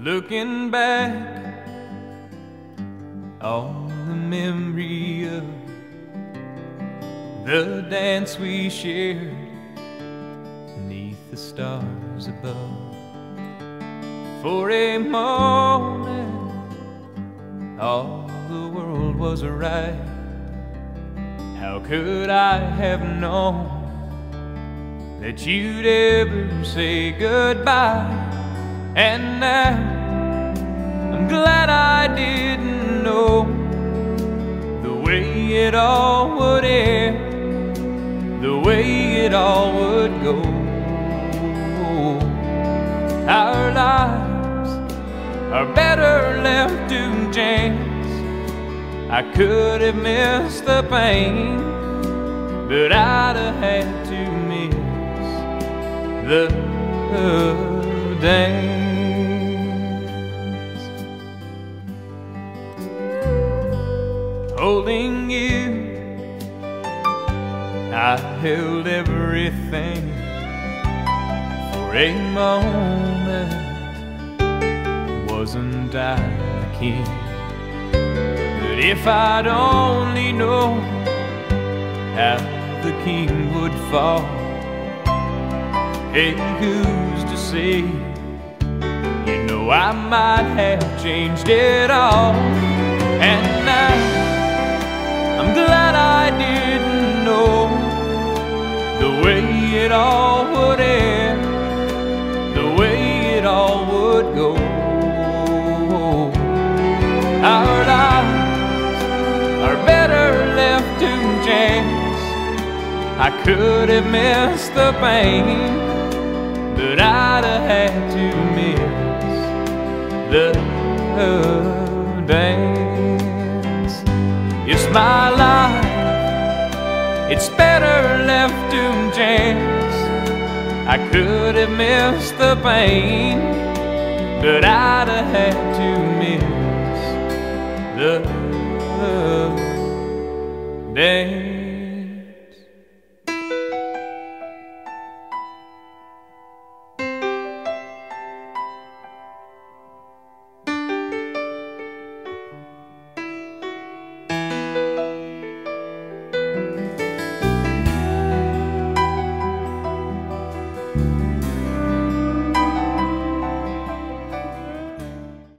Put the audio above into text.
Looking back on the memory of the dance we shared beneath the stars above. For a moment all the world was right. How could I have known that you'd ever say goodbye? And now I'm glad I didn't know the way it all would end, the way it all would go. Our lives are better left to chance. I could have missed the pain, but I'd have had to miss the dance. Holding you, I held everything. For a moment, wasn't I the king? But if I'd only known how the king would fall, hey, who's to say? You know, I might have changed it all. And now I'm glad I didn't know the way it all would end, the way it all would go. Our lives are better left to chance. I could have missed the pain, but I'd have had to miss the dance. It's my life, it's better left to chance. I could have missed the pain, but I'd have had to miss the dance.